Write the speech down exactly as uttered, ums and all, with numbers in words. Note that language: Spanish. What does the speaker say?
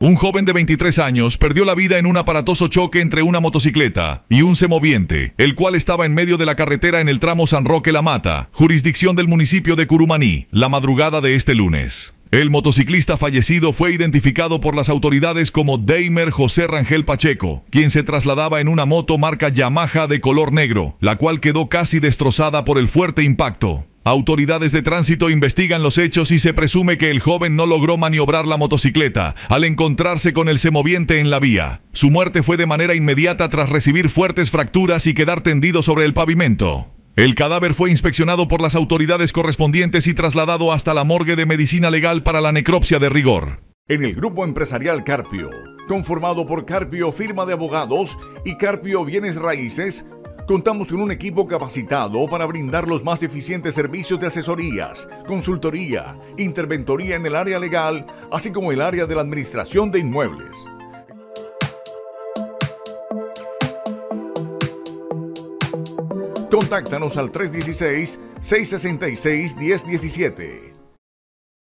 Un joven de veintitrés años perdió la vida en un aparatoso choque entre una motocicleta y un semoviente, el cual estaba en medio de la carretera en el tramo San Roque-La Mata, jurisdicción del municipio de Curumaní, la madrugada de este lunes. El motociclista fallecido fue identificado por las autoridades como Deimer José Rangel Pacheco, quien se trasladaba en una moto marca Yamaha de color negro, la cual quedó casi destrozada por el fuerte impacto. Autoridades de tránsito investigan los hechos y se presume que el joven no logró maniobrar la motocicleta al encontrarse con el semoviente en la vía. Su muerte fue de manera inmediata tras recibir fuertes fracturas y quedar tendido sobre el pavimento. El cadáver fue inspeccionado por las autoridades correspondientes y trasladado hasta la morgue de medicina legal para la necropsia de rigor. En el Grupo Empresarial Carpio, conformado por Carpio Firma de Abogados y Carpio Bienes Raíces, contamos con un equipo capacitado para brindar los más eficientes servicios de asesorías, consultoría, interventoría en el área legal, así como el área de la administración de inmuebles. Contáctanos al tres uno seis, seis seis seis, uno cero uno siete.